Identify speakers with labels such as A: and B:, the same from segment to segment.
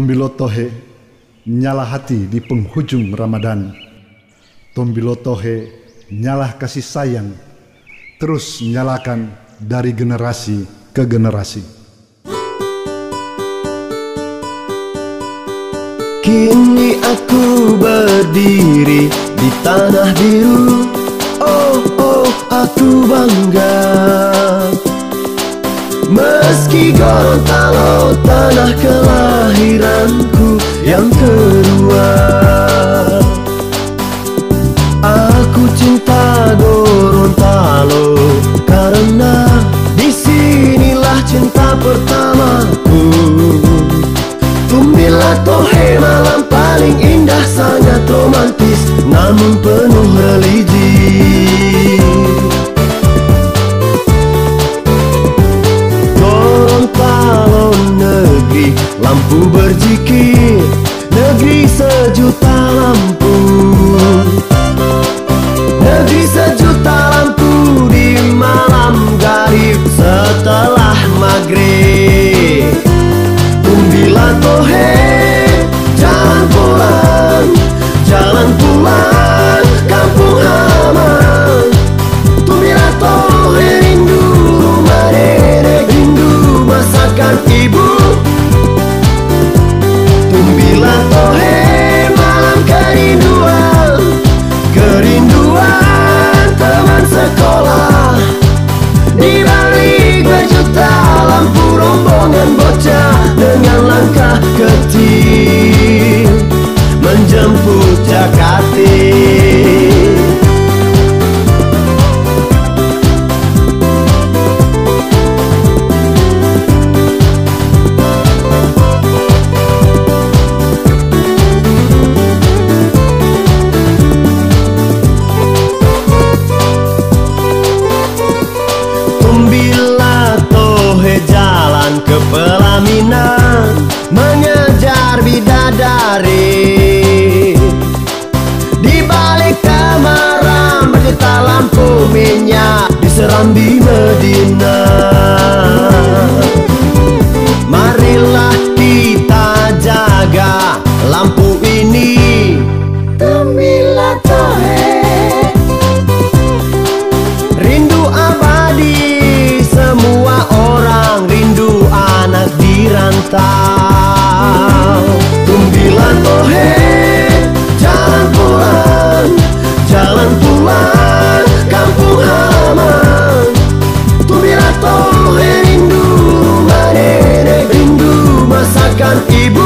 A: Tombilotohe, nyala hati di penghujung Ramadan. Tombilotohe, nyala kasih sayang, terus nyalakan dari generasi ke generasi.
B: Kini aku berdiri di tanah biru. Oh, oh, aku bangga. Meski Gorontalo tanah kelahiranku yang kedua, aku cinta Gorontalo karena disinilah cinta pertamaku. Tombilotohe, malam paling indah, sangat romantis namun penuh religi. Gorontalo negeri lampu berzikir, negeri sejuta lampu, negeri sejuta lampu di malam garib setelah maghrib. Tombilotohe, jalan pulang, jalan pulang, kampung halaman. Tombilotohe, rindu rumah nenek, rindu masakan ibu. Tombilotohe, malam kerinduan, kerinduan teman sekolah. Di balik berjuta lampu, rombongan bocah dengan langkah kecil menjemput Jakati. Tombilotohe, jalan ke pelaminan, mengejar bidadari. Di balik temaram berjuta lampu minyak di Serambi Medina. Marilah kita jaga lampu ini. Tombilotohe, rindu abadi, semua orang rindu anak dirantau. Tombilotohe, jalan pulang, jalan pulang, kampung halaman. Tombilotohe, rindu rumah nenek, rindu masakan ibu.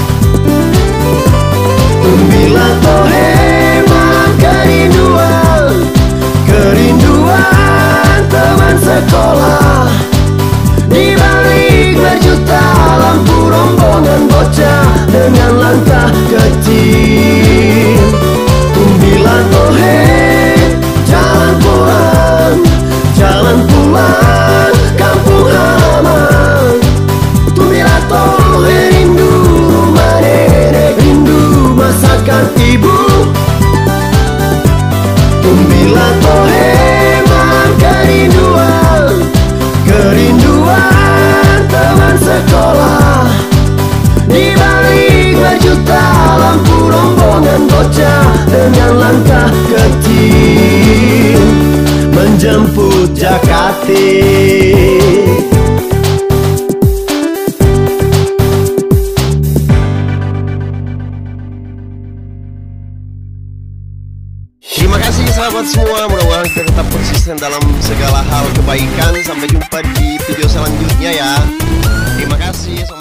B: Tombilotohe, malam kerinduan, kerinduan teman sekolah. Di balik berjuta lampu, rombongan bocah dengan langkah kecil. Tombilotohe, jalan pulang, jalan pulang, kampung halaman. Tombilotohe, rindu rumah nenek, rindu masakan ibu. Tombilotohe, malam kerinduan, kerinduan teman sekolah. Di balik berjuta lampu, rombongan bocah dengan langkah kecil menjemput Jakati.
C: Terima kasih sahabat semua, mudah-mudahan kita tetap konsisten dalam segala hal kebaikan. Sampai jumpa di video selanjutnya ya. Terima kasih.